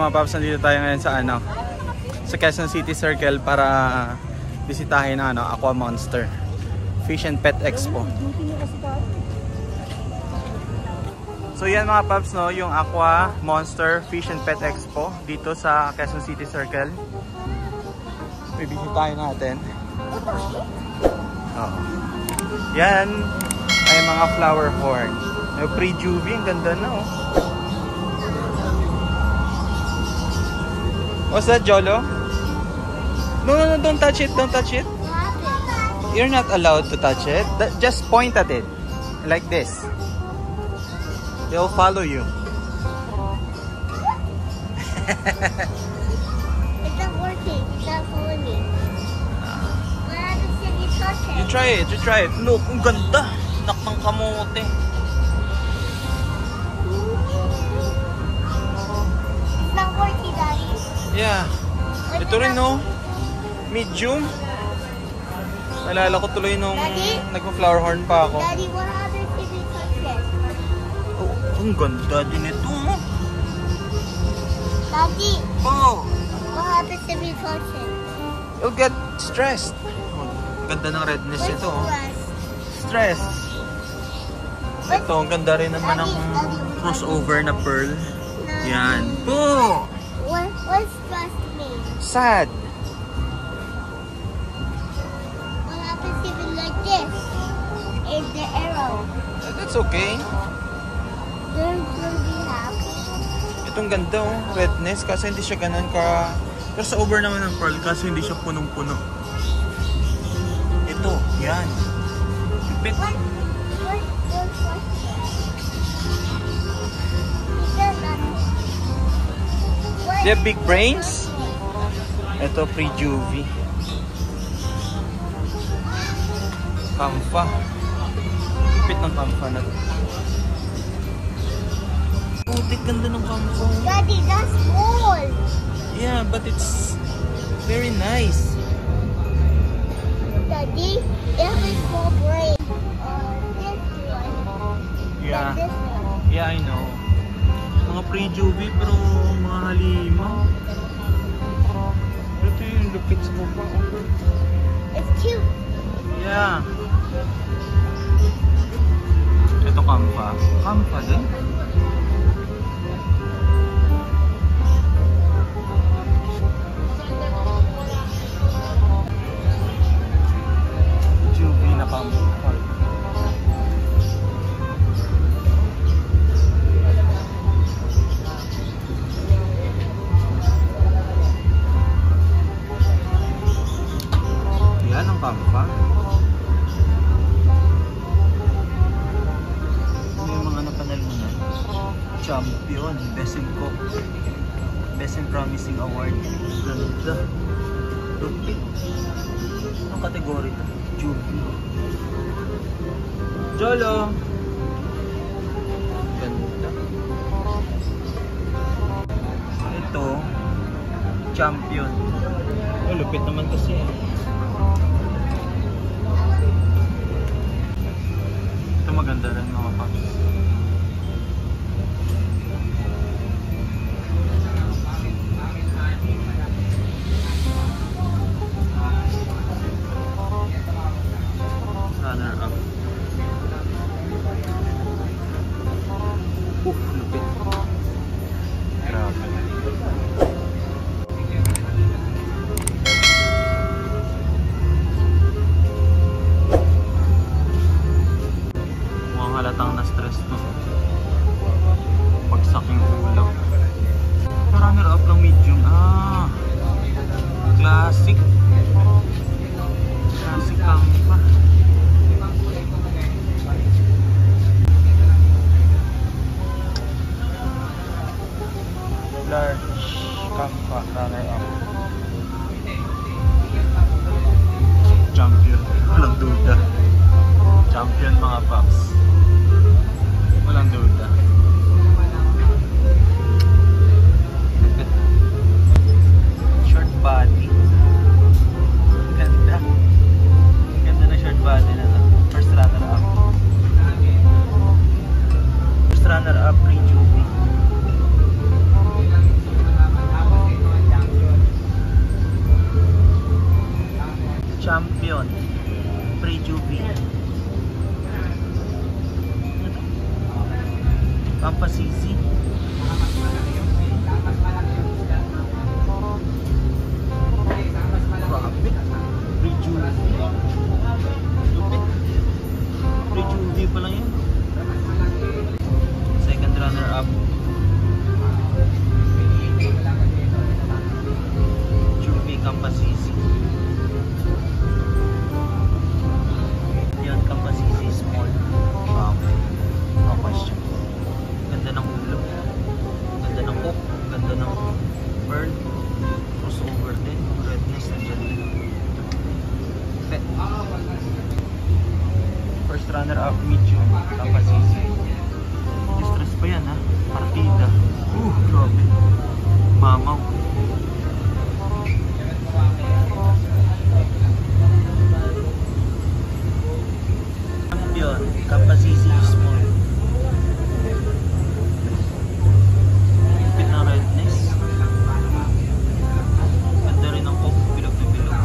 mga paps, nandito tayo ngayon sa sa Quezon City Circle para bisitahin ang Aqua Monster Fish and Pet Expo. So yan mga paps, no, yung Aqua Monster Fish and Pet Expo dito sa Quezon City Circle. Bibisitahin natin. Yan ay mga flower horn. May pre-juvie, ang ganda na oh. What's that, Jolo? No, don't touch it, don't touch it. You're not allowed to touch it. Just point at it. Like this. They'll follow you. It's not working. It's not following me. What happens if you touch it? You try it. Look, ang ganda. Nakang kamote. It's not working, Daddy. Yeah. Ito rin, no? Medium. Nalala ko tuloy nung nagpa-flower horn pa ako. Daddy, what happens if you touch it? Oh, ang ganda din ito. Daddy, Oh, what happens if you touch it? you'll get stressed. Oh, ganda ng redness What's ito. Oh. stress? Stress. Ito, ang ganda rin naman ng crossover na pearl. Yan. Oh! What's stress mean? Sad. What happens if you like this? It's the arrow. That's okay. Don't be happy. Itong ganda oh, redness kasi hindi siya ganun ka crossover naman ng pearl kasi hindi siya punong-puno. Ito, yan. Lupit. They have big brains. Ito, pre-juvie. Kamfa. Lupit ng kamfa na to. Putik, ganda ng kamfa. Daddy, that's small. Yeah, but it's very nice. Daddy, it has a small brain. This one. Yeah. This one. Yeah, I know. Mga pre-juvie pero mga halimaw. Ito yung lupit sa mukha. It's cute. Yeah. Ito kampa. Kampa din. Juvie na kampa. Yan ang kampa. Yung mga napanalunan. Champion, Best in Cook, Best in Promising Award. Ganda. Lupit. Anong kategory ito? Juvie. Jolo! Ganda. Ito, champion. Oh, lupit naman kasi. Ito maganda rin mga paps. Runner up. Lupit. Grabe. Mukhang halatang na-stress to. Pagsak yung ulo. Runner up ng medium. Classic. Classic kampa. Large kampa, runner up. Champion, walang duda. Champion mga paps. Walang duda. Short body. Ganda. Ganda na short body na to. First runner up. First runner up, pre-juvie. Champion. Pre-juvie. Pampasisi. Grabe. Pre-juvie. Lupit. Pre-juvie pa lang yun. Second runner-up. Juvie Pampasisi. Yan, Pampasisi small. No question. Ganda ng ulo. Ganda ng hook. Ganda ng pearl. Crossover din. Redness nandiyan din. First runner-up, medium. Pampasisi. Distress pa yan ha. Partida. Grabe. Mamaw. Champion. Pampasisi small. Lipit ng redness. Ganda rin ang hook. Bilog na bilog.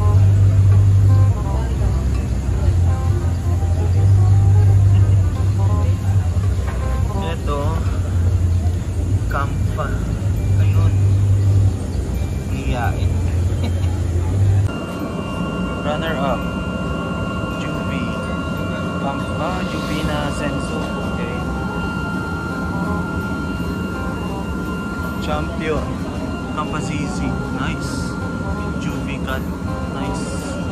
Ito. Kampa. Ayun. Iyain. Runner up. Juvie. Kampa. Juvie na Senso. Okay. Champion. Pampasisi. Nice. Juvie cut. Nice.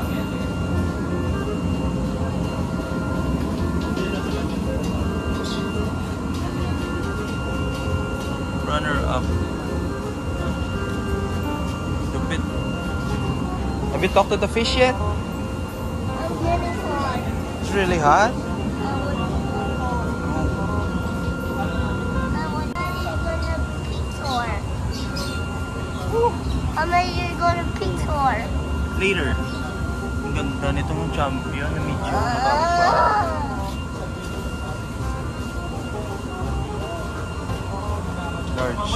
Runner up. Stupid. Have you talked to the fish yet? I'm getting hot. It's really hot. You're going to Pixar. Later. Ang ganda nitong champion na medyo nakakapa. Large.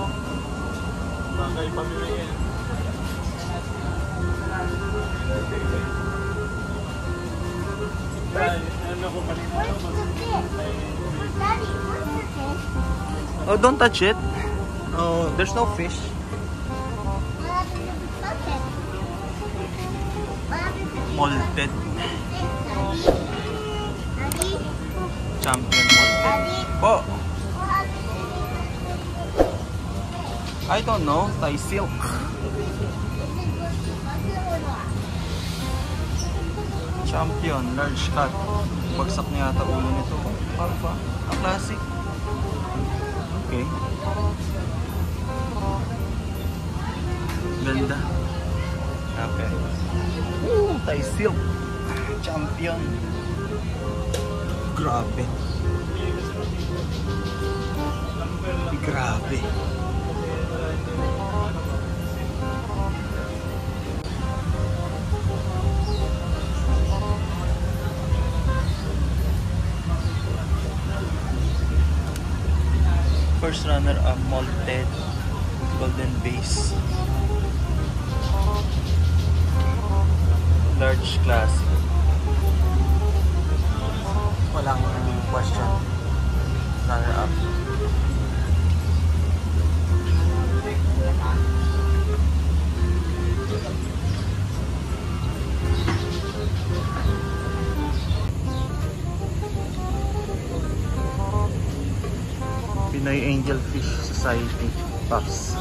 Where's the fish? Daddy, where's the fish? Oh, don't touch it. Oh, there's no fish. What happened to the bucket? What happened to the Molted. Daddy? Champion molted. Daddy? Oh, What happened to the fish? I don't know. Thai silk. Is it going to bucket or not? Champion, large cut. Bagsak na yata ulo nito. Alpha. Ang classic. Okay. Ganda. Okay. Thai silk. Champion. Grabe. Grabe. First runner up, molted golden base, large classic. Walang question. Runner up. Pinoy Angelfish Society Puffs.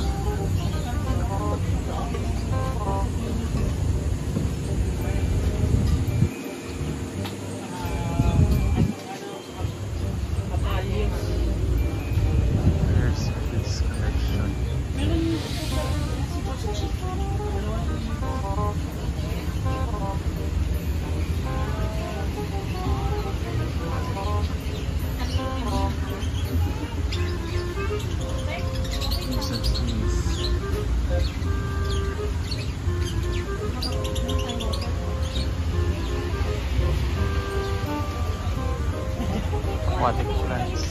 There's this collection. Aquatic plants.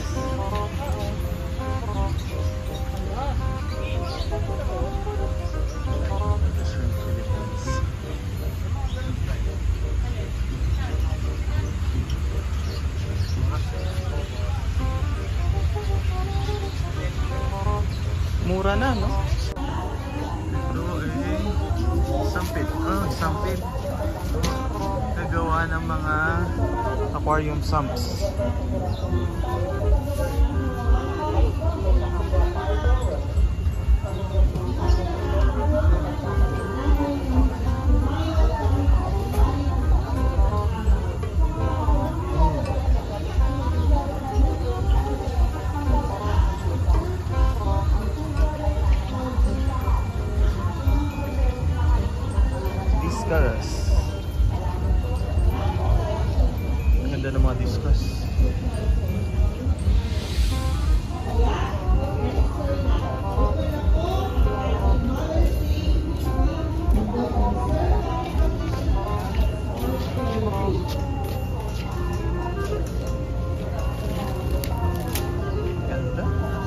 This from Philippines. mura na, no? Ito eh, sampit. Oh, sampit. Nagawa ng mga aquarium sumps. Discus. Ganda ng mga discus. Ganda.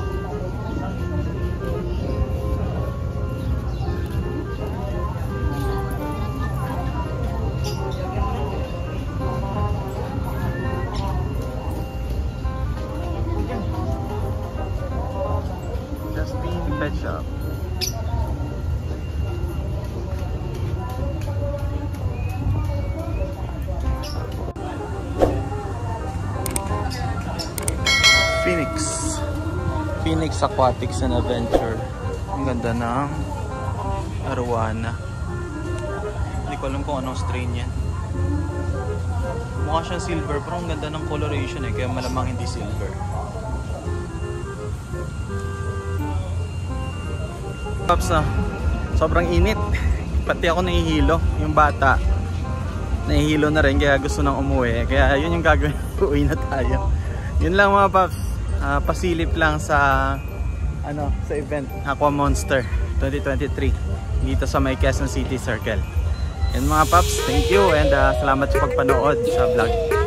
Justine Pet Shop. Phoenix Aquatics and Adventure. Ang ganda ng arowana. Hindi ko alam kung anong strain yan. Mukha siyang silver pero ang ganda ng coloration eh, kaya malamang hindi silver. Pops, sobrang init. Pati ako nahihilo. Yung bata nahihilo na rin kaya gusto nang umuwi. Kaya yun yung gagawin. Uwi na tayo. Yun lang mga Pops. Pasilip lang sa sa event Aqua Monster 2023 dito sa may Quezon City Circle. And mga Pops, thank you and salamat sa pagpanood sa vlog.